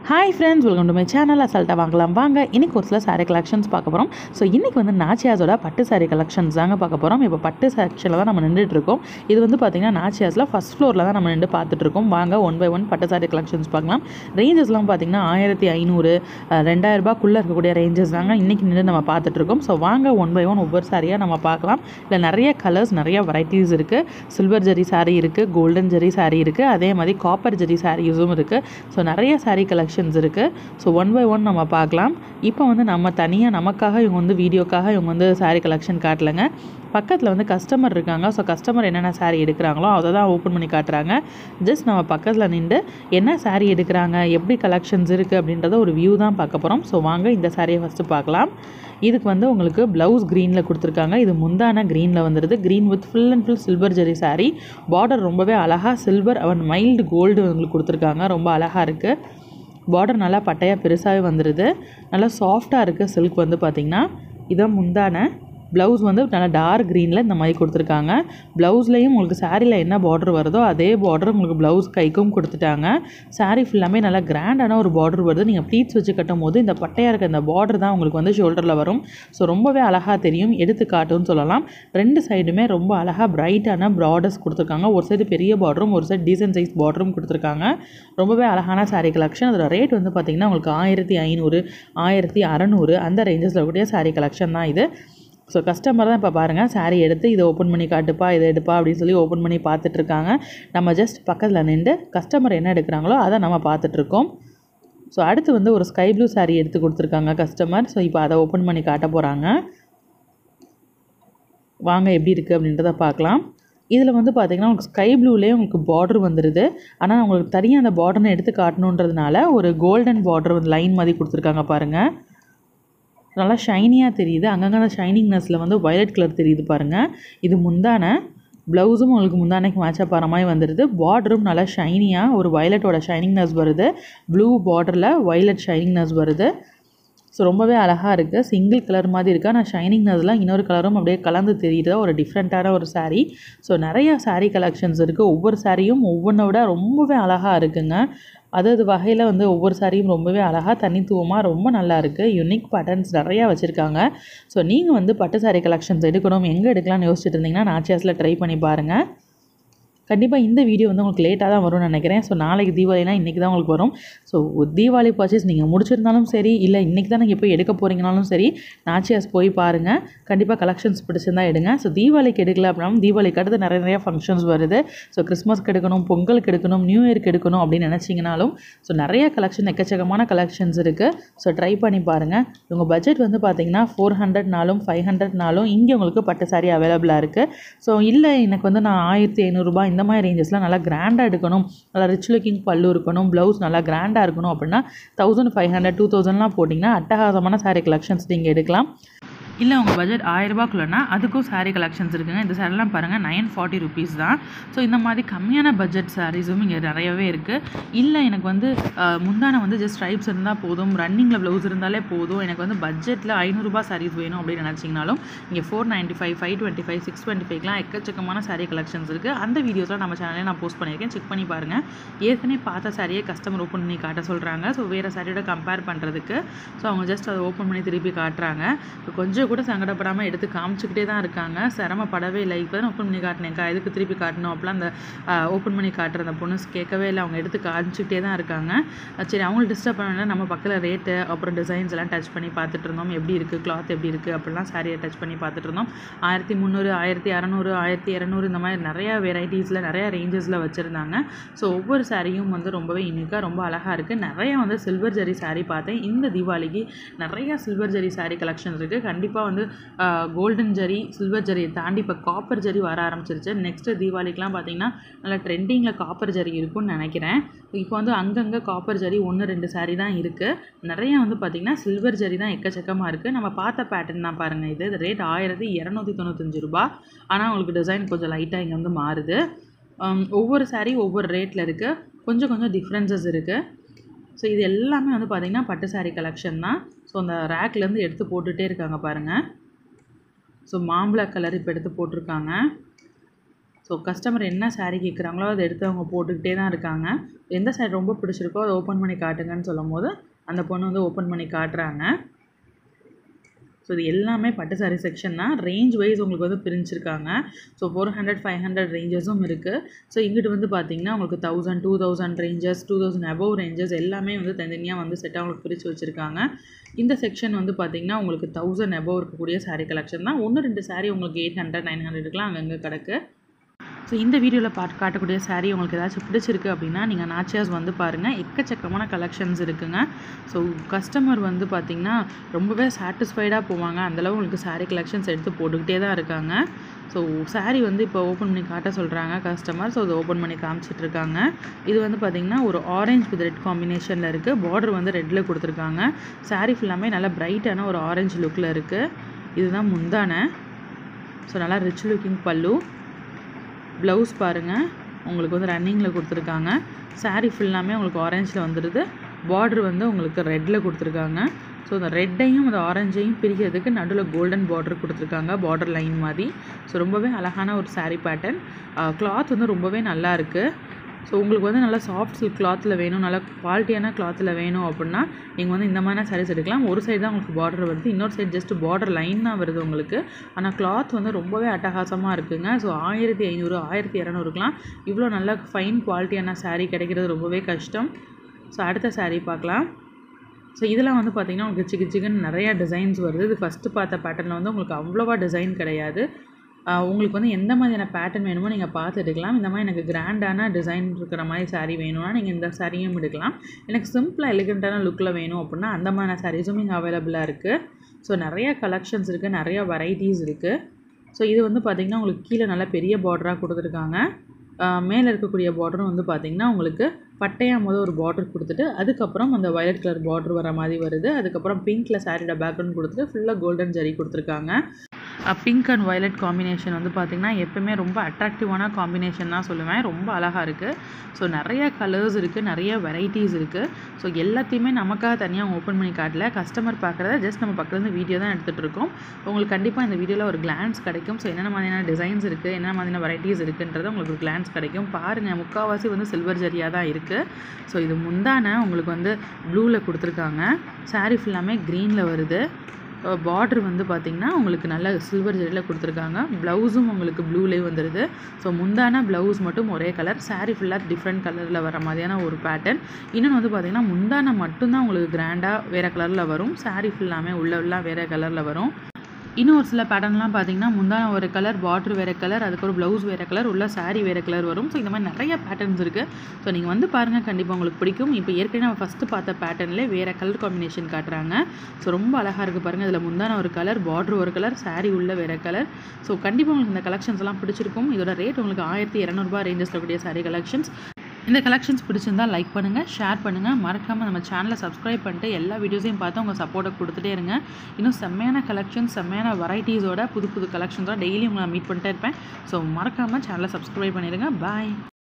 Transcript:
Hi friends, welcome to my channel. அசால்ட்டா வாங்கலாம் வாங்க. இன்னைக்கு ஒரு சில saree collections பார்க்க போறோம். ஸோ இன்னைக்கு வந்து நாச்சியாஸோட பட்டு saree collections தாங்க பார்க்க போறோம். இப்போ பட்டு செக்ஷனில் தான் நம்ம நின்றுட்டு இருக்கோம். இது வந்து பார்த்தீங்கன்னா நாச்சியாஸில் ஃபர்ஸ்ட் ஃப்ளோரில் தான் நம்ம நின்று பார்த்துட்டு இருக்கோம். வாங்க ஒன் பை ஒன் பட்டு saree collections பார்க்கலாம். ரேஞ்சஸ்லாம் பார்த்தீங்கன்னா 1500 2000 ரூபாய்க்குள்ளே இருக்கக்கூடிய ரேஞ்சஸ் தாங்க இன்னைக்கு நின்று நம்ம பார்த்துட்டு இருக்கோம். ஸோ வாங்க ஒன் பை ஒன் ஒவ்வொரு சாரியாக நம்ம பார்க்கலாம். இல்லை நிறைய கலர்ஸ் நிறைய வெரைட்டிஸ் இருக்குது. சில்வர் ஜெரி saree இருக்குது, கோல்டன் ஜெரி saree இருக்குது, அதே மாதிரி காப்பர் ஜெரி சாரீஸும் இருக்குது. ஸோ நிறைய saree collections இருக்குது. ஸோ ஒன் பை ஒன் நம்ம பார்க்கலாம். இப்போ வந்து நம்ம தனியாக நமக்காக இவங்க வந்து வீடியோக்காக இவங்க வந்து saree கலெக்ஷன் காட்டலைங்க. பக்கத்தில் வந்து கஸ்டமர் இருக்காங்க. ஸோ கஸ்டமர் என்னென்ன saree எடுக்கிறாங்களோ அதை தான் ஓப்பன் பண்ணி காட்டுறாங்க. ஜஸ்ட் நம்ம பக்கத்தில் நின்று என்ன saree எடுக்கிறாங்க, எப்படி கலெக்ஷன்ஸ் இருக்குது அப்படின்றத ஒரு வியூ தான் பார்க்க போகிறோம். ஸோ வாங்க இந்த சாரியை ஃபஸ்ட்டு பார்க்கலாம். இதுக்கு வந்து உங்களுக்கு ப்ளவுஸ் க்ரீனில் கொடுத்துருக்காங்க. இது முந்தான க்ரீனில் வந்துடுது. Green with full and full silver zari saree. Border ரொம்பவே அழகாக சில்வர் அவன் மைல்டு கோல்டு உங்களுக்கு கொடுத்துருக்காங்க. ரொம்ப அழகாக இருக்குது. பார்டர் நல்லா பட்டையாக பெருசாகவே வந்துடுது. நல்லா சாஃப்டாக இருக்குது. சில்க் வந்து பார்த்திங்கன்னா இதான் முந்தான. ப்ளவுஸ் வந்து நல்லா டார்க் க்ரீனில் இந்த மாதிரி கொடுத்துருக்காங்க. ப்ளவுஸ்லேயும் உங்களுக்கு சாரியில் என்ன பார்டர் வருதோ அதே பார்டர் உங்களுக்கு ப்ளவுஸ் கைக்கும் கொடுத்துட்டாங்க. சாரீ ஃபுல்லாமே நல்லா கிராண்டான ஒரு பார்டர் வருது. நீங்கள் ப்ளீட்ஸ் வச்சு கட்டும் போது இந்த பட்டையாக இருக்க இந்த பார்டர் தான் உங்களுக்கு வந்து ஷோல்டரில் வரும். ஸோ ரொம்பவே அழகாக தெரியும், எடுத்து காட்டுன்னு சொல்லலாம். ரெண்டு சைடுமே ரொம்ப அழகாக பிரைட்டான ப்ராடர்ஸ் கொடுத்துருக்காங்க. ஒரு சைடு பெரிய பார்டரும் ஒரு சைடு டீசன்ட் சைஸ் பார்டரும் கொடுத்துருக்காங்க. ரொம்பவே அழகான சாரீ கலெக்ஷன். அதோட ரேட் வந்து பார்த்திங்கன்னா உங்களுக்கு 1500 1600 அந்த ரேஞ்சஸில் இருக்கக்கூடிய சாரீ கலெக்ஷன் தான் இது. ஸோ கஸ்டமர் தான் இப்போ பாருங்கள் சாரீ எடுத்து இதை ஓப்பன் பண்ணி காட்டுப்பா, இதை எடுப்பா அப்படின்னு சொல்லி ஓப்பன் பண்ணி பார்த்துட்ருக்காங்க. நம்ம ஜஸ்ட் பக்கத்தில் நின்று கஸ்டமர் என்ன எடுக்கிறாங்களோ அதை நம்ம பார்த்துட்ருக்கோம். ஸோ அடுத்து வந்து ஒரு ஸ்கை ப்ளூ சாரீ எடுத்து கொடுத்துருக்காங்க கஸ்டமர். ஸோ இப்போ அதை ஓப்பன் பண்ணி காட்ட போகிறாங்க. வாங்க எப்படி இருக்குது அப்படின்றத பார்க்கலாம். இதில் வந்து பார்த்திங்கன்னா உங்களுக்கு ஸ்கை ப்ளூலேயே உங்களுக்கு பார்டர் வந்துடுது. ஆனால் உங்களுக்கு தனியாக அந்த பார்டர்னை எடுத்து காட்டணுன்றதுனால ஒரு கோல்டன் பார்டர் வந்து லைன் மாதிரி கொடுத்துருக்காங்க பாருங்கள். நல்லா ஷைனியாக தெரியுது. அங்கங்கே அந்த ஷைனிங்னஸில் வந்து வயலட் கலர் தெரியுது பாருங்கள். இது முந்தான. ப்ளவுஸும் உங்களுக்கு முந்தானைக்கு மேட்சாக போகிற மாதிரி வந்துடுது. பார்டரும் நல்லா ஷைனியாக ஒரு வயலட்டோட ஷைனிங்னஸ் வருது. ப்ளூ பார்டரில் வயலட் ஷைனிங்னஸ் வருது. ஸோ ரொம்பவே அழகாக இருக்குது. சிங்கிள் கலர் மாதிரி இருக்கா, ஆனால் ஷைனிங்னஸ்லாம் இன்னொரு கலரும் அப்படியே கலந்து தெரியுது. ஒரு டிஃப்ரெண்ட்டான ஒரு சாரீ. ஸோ நிறையா சாரீ கலெக்ஷன்ஸ் இருக்குது. ஒவ்வொரு சாரியும் ஒவ்வொன்றை விட ரொம்பவே அழகாக இருக்குங்க. அது வகையில் வந்து ஒவ்வொரு சாரியும் ரொம்பவே அழகாக தனித்துவமாக ரொம்ப நல்லா இருக்குது. யூனிக் பேட்டர்ன்ஸ் நிறையா வச்சுருக்காங்க. ஸோ நீங்கள் வந்து பட்டு சாரீ கலெக்ஷன்ஸ் எடுக்கணும், எங்கே எடுக்கலாம்னு யோசிச்சுட்டு இருந்தீங்கன்னா நாச்சியாஸில் ட்ரை பண்ணி பாருங்கள். கண்டிப்பாக இந்த வீடியோ வந்து உங்களுக்கு லேட்டாக தான் வரும்னு நினைக்கிறேன். ஸோ நாளைக்கு தீபாவளினா இன்றைக்கி தான் உங்களுக்கு வரும். ஸோ தீபாவளி பர்ச்சேஸ் நீங்கள் முடிச்சிருந்தாலும் சரி, இல்லை இன்றைக்கி தான் நீங்கள் போய் எடுக்க போகிறீங்கனாலும் சரி, நாச்சியாஸ் போய் பாருங்கள். கண்டிப்பாக கலெக்ஷன்ஸ் பிடிச்சிருந்தா எடுங்க. ஸோ தீபாவளிக்கு எடுக்கல அப்படின்னா தீபாவளிக்கு அடுத்து நிறைய ஃபங்க்ஷன்ஸ் வருது. ஸோ கிறிஸ்மஸ்க்கு எடுக்கணும், பொங்கலுக்கு எடுக்கணும், நியூ இயருக்கு எடுக்கணும் அப்படின்னு நினச்சிங்கனாலும் ஸோ நிறைய கலெக்ஷன் எக்கச்சக்கமான கலெக்ஷன்ஸ் இருக்குது. ஸோ ட்ரை பண்ணி பாருங்கள். உங்கள் பட்ஜெட் வந்து பார்த்தீங்கன்னா 400 500 இங்கே உங்களுக்கு பட்டு சாரி அவைலபிளாக இருக்குது. ஸோ இல்லை எனக்கு வந்து நான் 1500 ரூபாய் இந்த மாதிரி ரேஞ்சஸ்லாம் நல்லா கிராண்டாக எடுக்கணும், நல்லா ரிச் லுக்கிங் பல்லு இருக்கணும், ப்ளவுஸ் நல்லா கிராண்டாக இருக்கணும் அப்படின்னா 1500 2000லாம் போட்டிங்கன்னா அட்டகாசமான சாரீ கலெக்ஷன்ஸ் நீங்கள் எடுக்கலாம். இல்லை உங்கள் பட்ஜெட் 1000 ரூபாய்க்குள்ளனா அதுக்கும் சாரீ கலெக்ஷன்ஸ் இருக்குங்க. இந்த சாரீலாம் பாருங்கள் 940 ருபீஸ் தான். ஸோ இந்த மாதிரி கம்மியான பட்ஜெட் சாரீஸும் இங்கே நிறையவே இருக்குது. இல்லை எனக்கு வந்து முந்தான வந்து ஜஸ்ட் ஸ்ட்ரைப்ஸ் இருந்தால் போதும், ரன்னிங்கில் ப்ளவுஸ் இருந்தாலே போதும், எனக்கு வந்து பட்ஜெட்டில் 500 ரூபாய் சாரீஸ் வேணும் அப்படின்னு நினச்சிங்கனாலும் இங்கே 495 525 625லாம் எக்கச்சக்கமான சாரீ கலெக்ஷன்ஸ் இருக்குது. அந்த வீடியோஸ்லாம் நம்ம சேனலில் நான் போஸ்ட் பண்ணியிருக்கேன், செக் பண்ணி பாருங்கள். ஏற்கனவே பார்த்த சாரியை கஸ்டமர் ஓப்பன் பண்ணி காட்ட சொல்கிறாங்க. ஸோ வேறு சாரியோட கம்பேர் பண்ணுறதுக்கு ஸோ அவங்க ஜஸ்ட் அதை ஓப்பன் பண்ணி திருப்பி காட்டுறாங்க. கொஞ்சம் கூட சங்கடப்படாமல் எடுத்து காமிச்சிக்கிட்டே தான் இருக்காங்க. சிரமப்படவே இல்லை. இப்போ தான் ஓப்பன் பண்ணி காட்டினேங்க்கா, எதுக்கு திருப்பி காட்டணும் அப்படிலாம் அந்த ஓப்பன் பண்ணி காட்டுற அந்த பொண்ணு கேட்கவே இல்லை. அவங்க எடுத்து காமிச்சிக்கிட்டே தான் இருக்காங்க. சரி அவங்களுக்கு டிஸ்டர்ப் பண்ணல, நம்ம பக்கத்தில் ரேட்டு அப்புறம் டிசைன்ஸ் எல்லாம் டச் பண்ணி பார்த்துட்டு இருந்தோம். எப்படி இருக்குது, கிளாத் எப்படி இருக்குது அப்படிலாம் சாரியை டச் பண்ணி பார்த்துட்டு இருந்தோம். 1300 1600 1200 இந்த மாதிரி நிறையா வெரைட்டிஸில் நிறையா ரேஞ்சஸில் வச்சுருந்தாங்க. ஸோ ஒவ்வொரு சாரியும் வந்து ரொம்பவே யூனிக்காக ரொம்ப அழகாக இருக்குது. நிறையா வந்து சில்வர் ஜெரி சாரீ பார்த்தேன். இந்த தீபாவளிக்கு நிறையா சில்வர் ஜெரி சாரீ கலெக்ஷன் இருக்குது. கண்டிப்பாக வந்து கோல்டன் ஜெரி சில்வர் ஜெரியை தாண்டி இப்போ காப்பர் ஜெரி வர ஆரம்பிச்சிருச்சு. நெக்ஸ்ட்டு தீபாவளிக்கெலாம் பார்த்திங்கன்னா நல்லா ட்ரெண்டிங்கில் காப்பர் ஜெரி இருக்கும்னு நினைக்கிறேன். இப்போ வந்து அங்கங்கே காப்பர் ஜெரி 1-2 சாரீ தான் இருக்குது. நிறையா வந்து பார்த்திங்கன்னா சில்வர் ஜெரி தான் எக்கச்சக்கமாக இருக்குது. நம்ம பார்த்த பேட்டர்ன் தான் பாருங்கள். இது ரேட் 1295 ரூபாய். ஆனால் உங்களுக்கு டிசைன் கொஞ்சம் லைட்டாக இங்கே வந்து மாறுது. ஒவ்வொரு சாரீ ஒவ்வொரு ரேட்டில் இருக்குது. கொஞ்சம் டிஃப்ரென்சஸ் இருக்குது. ஸோ இது எல்லாமே வந்து பார்த்திங்கன்னா பட்டு சாரீ கலெக்ஷன் தான். ஸோ அந்த ரேக்லேருந்து எடுத்து போட்டுகிட்டே இருக்காங்க பாருங்கள். ஸோ மாம்பழ கலர் இப்போ எடுத்து போட்டிருக்காங்க. ஸோ கஸ்டமர் என்ன சாரீ கேட்குறாங்களோ அதை எடுத்து அவங்க போட்டுக்கிட்டே தான் இருக்காங்க. எந்த சாரீ ரொம்ப பிடிச்சிருக்கோ அதை ஓப்பன் பண்ணி காட்டுங்கன்னு சொல்லும்போது அந்த பொண்ணு வந்து ஓப்பன் பண்ணி காட்டுறாங்க. ஸோ இது எல்லாமே பட்டு சாரீ செக்ஷன் தான். ரேஞ்ச் வைஸ் உங்களுக்கு வந்து பிரிஞ்சிருக்காங்க. ஸோ 400, 500 ரேஞ்சஸும் இருக்குது. ஸோ இங்கிட்டு வந்து பார்த்திங்கன்னா உங்களுக்கு 1000, 2000 ரேஞ்சஸ், 2000 அபவ் ரேஞ்சஸ் எல்லாமே வந்து தனித்தனியாக வந்து செட்டாக உங்களுக்கு பிரித்து வச்சுருக்காங்க. இந்த செக்ஷன் வந்து பார்த்திங்கன்னா உங்களுக்கு 1000 அபவ் இருக்கக்கூடிய சாரீ கலெக்ஷன் தான். 1-2 சாரீ உங்களுக்கு 800, 900க்குலாம் அங்கங்கே கிடக்கு. ஸோ இந்த வீடியோவில் காட்டக்கூடிய சாரீ உங்களுக்கு ஏதாச்சும் பிடிச்சிருக்கு அப்படின்னா நீங்கள் நாச்சியாஸ் வந்து பாருங்கள். எக்கச்சக்கமான கலெக்ஷன்ஸ் இருக்குங்க. ஸோ கஸ்டமர் வந்து பார்த்திங்கன்னா ரொம்பவே சாட்டிஸ்ஃபைடாக போவாங்க. அந்தளவு உங்களுக்கு சாரீ கலெக்ஷன்ஸ் எடுத்து போட்டுக்கிட்டே தான் இருக்காங்க. ஸோ சாரீ வந்து இப்போ ஓப்பன் பண்ணி காட்ட சொல்கிறாங்க கஸ்டமர். ஸோ அதை ஓப்பன் பண்ணி காமிச்சிட்ருக்காங்க. இது வந்து பார்த்திங்கன்னா ஒரு ஆரஞ்ச் வித் ரெட் காம்பினேஷனில் இருக்குது. பார்டர் வந்து ரெட்டில் கொடுத்துருக்காங்க. சாரீ ஃபுல்லாமே நல்லா பிரைட்டான ஒரு ஆரஞ்சு லுக்கில் இருக்குது. இதுதான் முந்தானை. ஸோ நல்லா ரிச் லுக்கிங் பல்லு. ப்ளவுஸ் பாருங்கள், உங்களுக்கு வந்து ரன்னிங்கில் கொடுத்துருக்காங்க. சாரீ ஃபுல்லாமே உங்களுக்கு ஆரஞ்சில் வந்துடுது. பார்டர் வந்து உங்களுக்கு ரெட்டில் கொடுத்துருக்காங்க. ஸோ இந்த ரெட்டையும் அந்த ஆரஞ்சையும் பிரிக்கிறதுக்கு நடுவில் கோல்டன் பார்டர் கொடுத்துருக்காங்க, பார்டர் லைன் மாதிரி. ஸோ ரொம்பவே அழகான ஒரு சாரீ பேட்டர்ன். கிளாத் வந்து ரொம்பவே நல்லா இருக்குது. ஸோ உங்களுக்கு வந்து நல்லா சாஃப்ட் சில்க் கிளாத்தில் வேணும், நல்லா குவாலிட்டியான கிளாத்தில் வேணும் அப்படின்னா நீங்கள் வந்து இந்த மாதிரியான சாரீஸ் எடுக்கலாம். ஒரு சைடு தான் உங்களுக்கு பார்டர் வருது, இன்னொரு சைடு ஜஸ்ட் பார்டர் லைன் தான் வருது உங்களுக்கு. ஆனால் கிளாத் வந்து ரொம்பவே அட்டகாசமாக இருக்குங்க. ஸோ 1500, 1200க்குலாம் இவ்வளோ நல்ல ஃபைன் குவாலிட்டியான சாரீ கிடைக்கிறது ரொம்பவே கஷ்டம். ஸோ அடுத்த சாரீ பார்க்கலாம். ஸோ இதெல்லாம் வந்து பார்த்திங்கன்னா உங்களுக்கு சிக்கன் நிறையா டிசைன்ஸ் வருது. இது ஃபஸ்ட்டு பார்த்த பேட்டர்னில் வந்து உங்களுக்கு அவ்வளோவா டிசைன் கிடையாது. உங்களுக்கு வந்து எந்த மாதிரியான பேட்டர்ன் வேணுமோ நீங்கள் பார்த்து எடுக்கலாம். இந்த மாதிரி எனக்கு கிராண்டான டிசைன் இருக்கிற மாதிரி சாரீ வேணும்னா நீங்கள் இந்த சாரியும் எடுக்கலாம். எனக்கு சிம்பிளாக எலிகண்ட்டான லுக்கில் வேணும் அப்படின்னா அந்த மாதிரியான சாரீஸும் இங்கே அவைலபிளாக இருக்குது. ஸோ நிறையா கலெக்ஷன்ஸ் இருக்குது, நிறையா வெரைட்டிஸ் இருக்குது. ஸோ இது வந்து பார்த்திங்கன்னா உங்களுக்கு கீழே நல்லா பெரிய பார்டராக கொடுத்துருக்காங்க. மேலே இருக்கக்கூடிய பார்டரும் வந்து பார்த்திங்கன்னா உங்களுக்கு பட்டையாக ஒரு பார்டர் கொடுத்துட்டு அதுக்கப்புறம் அந்த வயலட் கலர் பார்டர் வர மாதிரி வருது. அதுக்கப்புறம் பிங்க்கில் சாரியோட பேக்ரவுண்ட் கொடுத்துட்டு ஃபுல்லாக கோல்டன் ஜரி கொடுத்துருக்காங்க. பிங்க் அண்ட் வயலட் காம்பினேஷன் வந்து பார்த்திங்கன்னா எப்போவுமே ரொம்ப அட்ராக்டிவான காம்பினேஷன் தான் சொல்லுவேன். ரொம்ப அழகாக இருக்குது. ஸோ நிறைய கலர்ஸ் இருக்குது, நிறைய வெரைட்டிஸ் இருக்குது. ஸோ எல்லாத்தையுமே நமக்காக தனியாக ஓப்பன் பண்ணி காட்டல, கஸ்டமர் பார்க்குறத ஜஸ்ட் நம்ம பக்கத்துலேருந்து வீடியோ தான் எடுத்துகிட்டு இருக்கோம். உங்களுக்கு கண்டிப்பாக இந்த வீடியோவில் ஒரு கிளான்ஸ் கிடைக்கும். ஸோ என்னென்ன மாதிரியான டிசைன்ஸ் இருக்குது, என்னென்ன மாதிரியான வெரைட்டிஸ் இருக்குன்றது உங்களுக்கு ஒரு கிளான்ஸ் கிடைக்கும். பாருங்கள், முக்கால்வாசி வந்து சில்வர் ஜரியாக தான் இருக்குது. ஸோ இது முந்தான உங்களுக்கு வந்து ப்ளூவில் கொடுத்துருக்காங்க. சாரீ ஃபுல்லாமே க்ரீனில் வருது. பார்டர் வந்து பார்த்திங்கன்னா உங்களுக்கு நல்ல சில்வர் ஜெரியில் கொடுத்துருக்காங்க. ப்ளவுஸும் உங்களுக்கு ப்ளூலேயே வந்துடுது. ஸோ முந்தான ப்ளவுஸ் மட்டும் ஒரே கலர், சாரீ ஃபுல்லாக டிஃப்ரெண்ட் கலரில் வர மாதிரியான ஒரு பேட்டர்ன். இன்னொன்று வந்து பார்த்திங்கன்னா முந்தான மட்டும்தான் உங்களுக்கு கிராண்டாக வேறு கலரில் வரும். சாரீ ஃபுல்லாமே உள்ளெல்லாம் வேறு கலரில் வரும். இன்னும் ஒரு சில பேட்டர்ன்லாம் பார்த்திங்கன்னா முந்தான ஒரு கலர், பார்டர் வேறு கலர், அதுக்கப்புறம் ப்ளவுஸ் வேறு கலர், உள்ள சாரீ வேறு கலர் வரும். ஸோ இந்த மாதிரி நிறைய பேட்டர்ன்ஸ் இருக்குது. ஸோ நீங்கள் வந்து பாருங்கள், கண்டிப்பாக உங்களுக்கு பிடிக்கும். இப்போ ஏற்கனவே நம்ம ஃபஸ்ட்டு பார்த்த பேட்டர்ன்லேயே வேறு கலர் காம்பினேஷன் காட்டுறாங்க. ஸோ ரொம்ப அழகாக இருக்குது பாருங்கள். இதில் முந்தான ஒரு கலர், பார்டர் ஒரு கலர், சாரீ உள்ள வேறு கலர். ஸோ கண்டிப்பாக உங்களுக்கு இந்த கலெக்ஷன்ஸ் எல்லாம் பிடிச்சிருக்கும். இதோட ரேட் உங்களுக்கு 1200 ரேஞ்சஸில் கூடிய சாரீ கலெக்ஷன்ஸ். இந்த கலெக்ஷன்ஸ் பிடிச்சிருந்தால் லைக் பண்ணுங்கள், ஷேர் பண்ணுங்கள். மறக்காமல் நம்ம சேனலை சப்ஸ்கிரைப் பண்ணிட்டு எல்லா வீடியோஸையும் பார்த்து உங்கள் சப்போர்ட்டை கொடுத்துட்டே இருங்க. இன்னும் செம்மையான கலெக்ஷன்ஸ், செம்மையான வெரைட்டிஸோட புது புது கலெக்ஷன்ஸோட டெய்லி உங்களை மீட் பண்ணிட்டே இருப்பேன். ஸோ மறக்காமல் சேனலை சப்ஸ்கிரைப் பண்ணிடுங்க. பாய்.